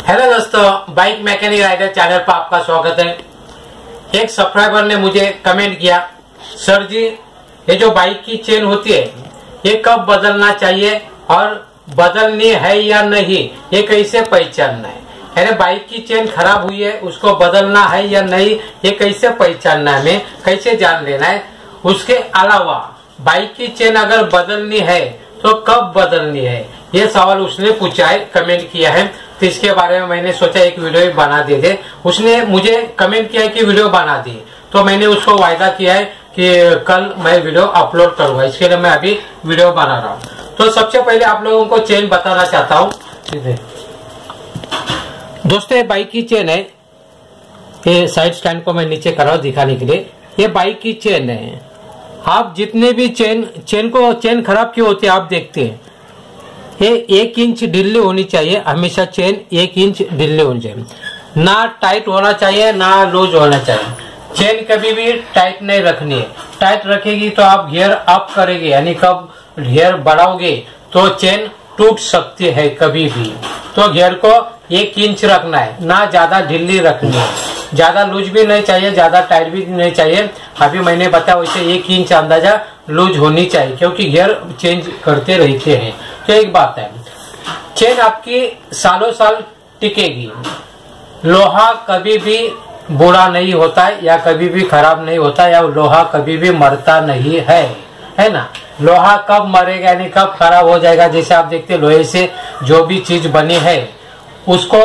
Hello दोस्तों, bike mechanic rider channel पर आपका स्वागत है। एक सब्सक्राइबर ने मुझे कमेंट किया, सर जी ये जो बाइक की चेन होती है ये कब बदलना चाहिए और बदलनी है या नहीं, ये कैसे पहचानना है। यानी बाइक की चेन खराब हुई है, उसको बदलना है या नहीं, ये कैसे पहचानना है, हमें कैसे जान लेना है। उसके अलावा बाइक की चेन अगर बदलनी है तो कब बदलनी है, ये सवाल उसने पूछा है, कमेंट किया है। तो इसके बारे में मैंने सोचा एक वीडियो बना दे। उसने मुझे कमेंट किया है कि वीडियो बना दी, तो मैंने उसको वायदा किया है कि कल मैं वीडियो अपलोड करूंगा। इसके लिए मैं अभी वीडियो बना रहा हूँ। तो सबसे पहले आप लोगों को चेन बताना चाहता हूँ। दोस्तों ये बाइक की चेन है, ये साइड स्टैंड को मैं नीचे कर रहा हूँ दिखाने के लिए। ये बाइक की चेन है। आप जितने भी चेन खराब क्यों होती है आप देखते हैं, ये 1 इंच ढीली होनी चाहिए। हमेशा चेन 1 इंच ढीली होनी चाहिए, ना टाइट होना चाहिए ना लूज होना चाहिए। चेन कभी भी टाइट नहीं रखनी है। टाइट रखेगी तो आप गियर अप करेंगे, यानी कब गियर बढ़ाओगे तो चेन टूट सकती है कभी भी। तो गियर को 1 इंच रखना है, ना ज्यादा ढीली रखनी है। ज्यादा लूज भी नहीं चाहिए, ज्यादा टाइट भी नहीं चाहिए। अभी मैंने बताया वैसे 1 इंच अंदाजा लूज होनी चाहिए, क्योंकि गियर चेंज करते रहते हैं। तो एक बात है, चेन आपकी सालों साल टिकेगी। लोहा कभी भी बुरा नहीं होता है या कभी भी खराब नहीं होता, या लोहा कभी भी मरता नहीं है ना। लोहा कब मरेगा यानी कब खराब हो जाएगा, जैसे आप देखते लोहे से जो भी चीज बनी है उसको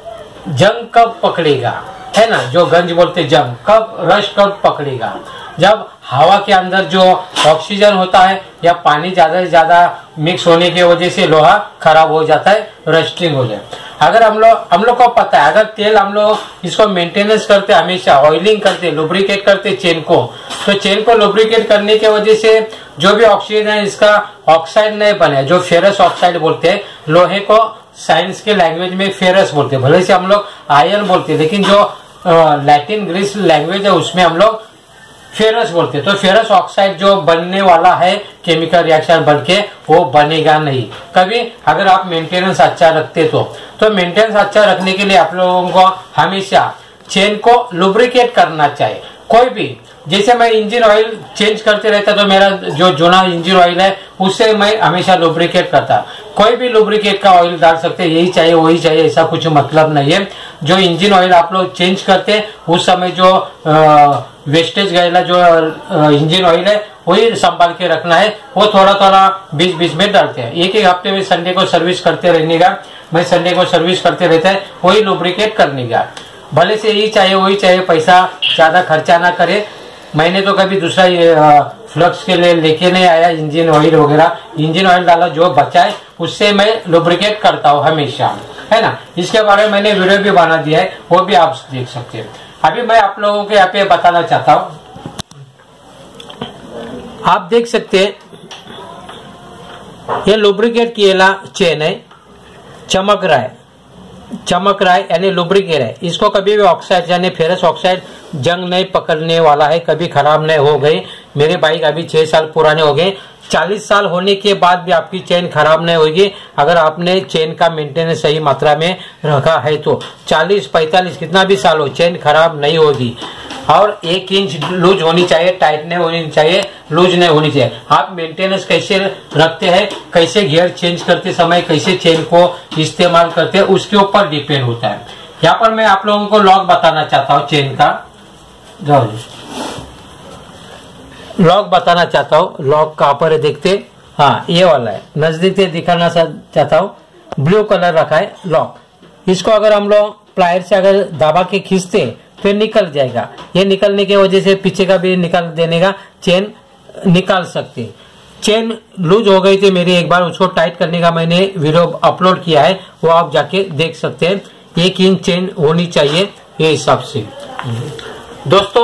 जंग कब पकड़ेगा, है ना, जो गंज बोलते जंग, कब रश कब पकड़ेगा, जब हवा के अंदर जो ऑक्सीजन होता है या पानी ज्यादा से ज्यादा मिक्स होने की वजह से लोहा खराब हो जाता है, रस्टिंग हो जाए। अगर हम लोग को पता है, अगर तेल हम लोग इसको मेंटेनेंस करते, हमेशा ऑयलिंग करते, लुब्रिकेट करते चेन को, तो चेन को लुब्रिकेट करने की वजह से जो भी ऑक्सीजन है इसका ऑक्साइड नहीं बने, जो फेरस ऑक्साइड बोलते हैं। लोहे को साइंस के लैंग्वेज में फेरस बोलते हैं, भले से हम लोग आयरन बोलते हैं, लेकिन जो लैटिन ग्रीस लैंग्वेज है उसमें हम लोग फेरस बोलते हैं। तो फेरस ऑक्साइड जो बनने वाला है केमिकल रिएक्शन बन के, वो बनेगा नहीं कभी, अगर आप मेंटेनेंस अच्छा रखते तो मेंटेनेंस अच्छा रखने के लिए आप लोगों को हमेशा चेन को लुब्रिकेट करना चाहिए। कोई भी, जैसे मैं इंजन ऑयल चेंज करते रहता, तो मेरा जो जुना इंजन ऑयल है उससे मैं हमेशा लुब्रिकेट करता। कोई भी लुब्रिकेट का ऑयल डाल सकते, यही चाहिए वही चाहिए ऐसा कुछ मतलब नहीं है। जो इंजन ऑयल आप लोग चेंज करते उस समय जो वेस्टेज गएला जो इंजन ऑयल है वही संभाल के रखना है। वो थोड़ा थोड़ा बीच बीच में डालते हैं। एक हफ्ते में संडे को सर्विस करते रहने का, मैं संडे को सर्विस करते रहता है, वही लुब्रिकेट करने का। भले से यही चाहिए वही चाहिए, पैसा ज्यादा खर्चा ना करे। मैंने तो कभी दूसरा फ्लक्स के लिए लेके नहीं आया इंजन ऑयल वगैरह। इंजन ऑयल डाला जो बचा है उससे मैं लुब्रिकेट करता हूँ हमेशा, है ना। इसके बारे में मैंने वीडियो भी बना दिया है, वो भी आप देख सकते हैं। अभी मैं आप लोगों को यहाँ पे बताना चाहता हूँ, आप देख सकते हैं ये लुब्रिकेट किया चेन है, चमक रहा है यानी लुब्रिकेट है। इसको कभी भी ऑक्साइड यानी फेरस ऑक्साइड जंग नहीं पकड़ने वाला है, कभी खराब नहीं हो गई। मेरी बाइक अभी 6 साल पुराने हो गए, 40 साल होने के बाद भी आपकी चेन खराब नहीं होगी अगर आपने चेन का मेंटेनेंस सही मात्रा में रखा है। तो 40-45 कितना भी साल हो चेन खराब नहीं होगी। और 1 इंच लूज होनी चाहिए, टाइट नहीं होनी चाहिए, लूज नहीं होनी चाहिए। आप मेंटेनेंस कैसे रखते हैं, कैसे गियर चेंज करते समय कैसे चेन को इस्तेमाल करते हैं, उसके ऊपर डिपेंड होता है। यहाँ पर मैं आप लोगों को लॉक बताना चाहता हूँ चेन का, लॉक बताना चाहता हूँ। लॉक कहाँ पर है देखते, हाँ ये वाला है, नजदीक से दिखाना चाहता हूँ। ब्लू कलर रखा है लॉक। इसको अगर हम लोग प्लायर से अगर दबा के खींचते फिर निकल जाएगा। ये निकलने की वजह से पीछे का भी निकाल देने का चेन निकाल सकते। चेन लूज हो गई थी मेरी एक बार, उसको टाइट करने का मैंने वीडियो अपलोड किया है, वो आप जाके देख सकते हैं। 1 इंच चेन होनी चाहिए ये हिसाब से। दोस्तों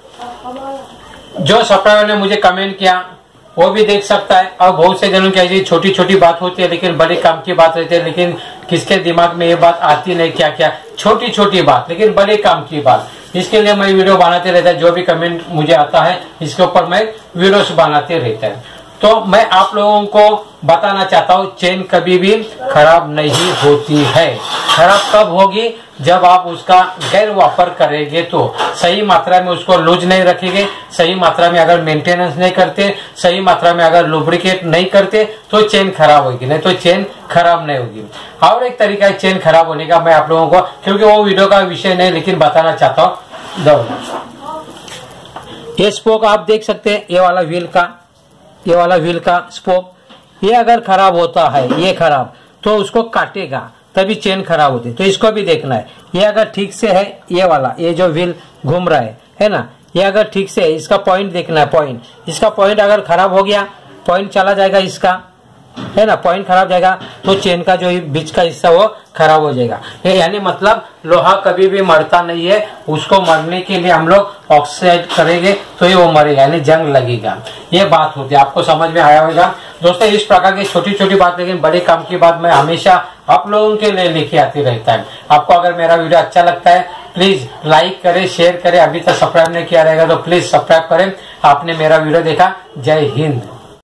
जो सब्सक्राइबर ने मुझे कमेंट किया वो भी देख सकता है। और बहुत से जनों की ऐसी छोटी छोटी बात होती है लेकिन बड़े काम की बात रहती है, लेकिन किसके दिमाग में ये बात आती नहीं, क्या क्या छोटी छोटी बात लेकिन बड़े काम की बात। इसके लिए मैं वीडियो बनाते रहता है, जो भी कमेंट मुझे आता है इसके ऊपर मैं वीडियोस बनाते रहता है। तो मैं आप लोगों को बताना चाहता हूँ चेन कभी भी खराब नहीं होती है। खराब कब होगी? जब आप उसका गैर वापर करेंगे, तो सही मात्रा में उसको लूज नहीं रखेंगे, सही मात्रा में अगर मेंटेनेंस नहीं करते, सही मात्रा में अगर लुब्रिकेट नहीं करते तो चेन खराब होगी, नहीं तो चेन खराब नहीं होगी। और एक तरीका है चेन खराब होने का, मैं आप लोगों को, क्योंकि वो वीडियो का विषय नहीं लेकिन बताना चाहता हूँ। ये स्पोक आप देख सकते हैं, ये वाला व्हील का स्पोक, ये अगर खराब होता है, ये खराब, तो उसको काटेगा तभी चेन खराब होती है। तो इसको भी देखना है, ये अगर ठीक से है, ये वाला, ये जो व्हील घूम रहा है ना, ये अगर ठीक से है, इसका पॉइंट देखना है, पॉइंट, इसका पॉइंट अगर खराब हो गया, पॉइंट चला जाएगा इसका, है ना, पॉइंट खराब जाएगा तो चेन का जो बीच का हिस्सा वो खराब हो जाएगा। यानी मतलब लोहा कभी भी मरता नहीं है, उसको मरने के लिए हम लोग ऑक्साइड करेंगे तो ये वो मरेगा, यानी जंग लगेगा। ये बात होती है, आपको समझ में आया होगा दोस्तों। इस प्रकार की छोटी छोटी बात, लेकिन बड़े काम की बात मैं हमेशा आप लोगों के लिए लेके आती रहता है। आपको अगर मेरा वीडियो अच्छा लगता है प्लीज लाइक करें, शेयर करें। अभी तक सब्सक्राइब नहीं किया रहेगा तो प्लीज सब्सक्राइब करें। आपने मेरा वीडियो देखा, जय हिंद।